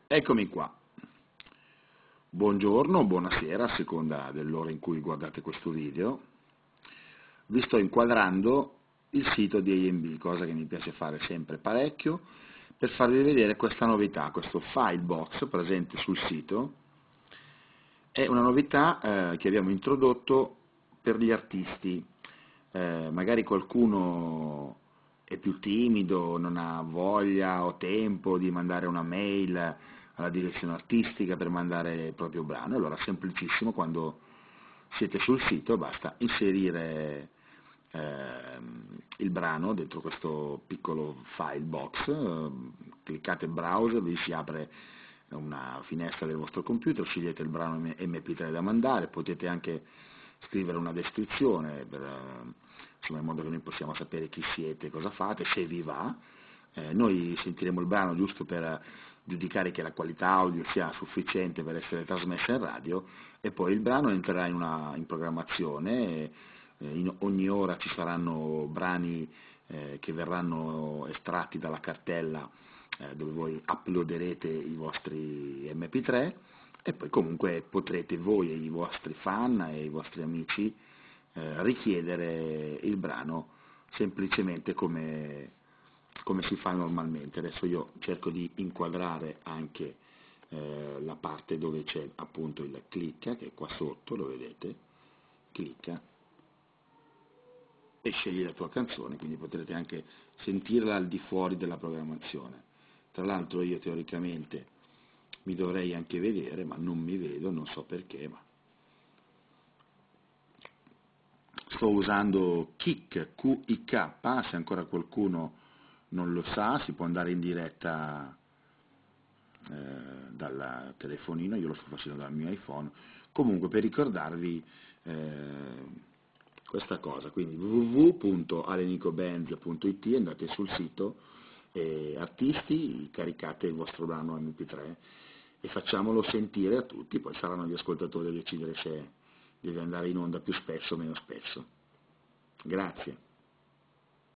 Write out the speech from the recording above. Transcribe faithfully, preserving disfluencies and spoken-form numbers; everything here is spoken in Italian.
Eccomi qua. Buongiorno o buonasera, a seconda dell'ora in cui guardate questo video. Vi sto inquadrando il sito di A and B, cosa che mi piace fare sempre parecchio, per farvi vedere questa novità, questo file box presente sul sito. È una novità eh, che abbiamo introdotto per gli artisti. Eh, magari qualcuno è più timido, non ha voglia o tempo di mandare una mail alla direzione artistica per mandare il proprio brano. Allora, semplicissimo, quando siete sul sito basta inserire ehm, il brano dentro questo piccolo file box, eh, cliccate browser, vi si apre una finestra del vostro computer, scegliete il brano M P tre da mandare, potete anche scrivere una descrizione per, eh, insomma, in modo che noi possiamo sapere chi siete, cosa fate, se vi va. Eh, noi sentiremo il brano giusto per giudicare che la qualità audio sia sufficiente per essere trasmessa in radio, e poi il brano entrerà in, una, in programmazione. Eh, in ogni ora ci saranno brani eh, che verranno estratti dalla cartella eh, dove voi uploaderete i vostri M P tre, e poi comunque potrete voi e i vostri fan e i vostri amici eh, richiedere il brano semplicemente come, come si fa normalmente. Adesso io cerco di inquadrare anche eh, la parte dove c'è appunto il clicca, che è qua sotto, lo vedete, clicca e scegli la tua canzone, quindi potrete anche sentirla al di fuori della programmazione. Tra l'altro io teoricamente mi dovrei anche vedere, ma non mi vedo, non so perché, ma sto usando Kik, Q I K, se ancora qualcuno non lo sa, si può andare in diretta eh, dal telefonino, io lo sto facendo dal mio iPhone. Comunque, per ricordarvi eh, questa cosa, quindi w w w punto alenicobands punto i t, andate sul sito eh, artisti, caricate il vostro brano M P tre e facciamolo sentire a tutti, poi saranno gli ascoltatori a decidere se deve andare in onda più spesso o meno spesso. Grazie.